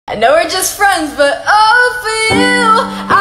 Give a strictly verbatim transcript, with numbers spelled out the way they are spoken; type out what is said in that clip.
I know we're just friends, but oh, for you,